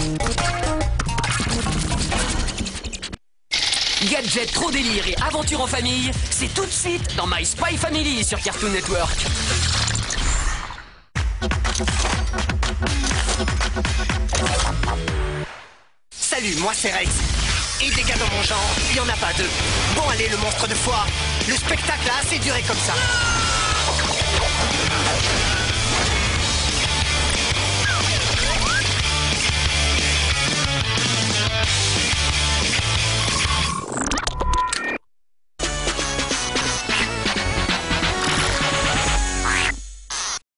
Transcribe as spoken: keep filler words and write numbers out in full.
Gadget, trop délire et aventure en famille, c'est tout de suite dans My Spy Family sur Cartoon Network. Salut, moi c'est Rex. Et des gars dans mon genre, il n'y en a pas deux. Bon allez, le monstre de foire, le spectacle a assez duré comme ça.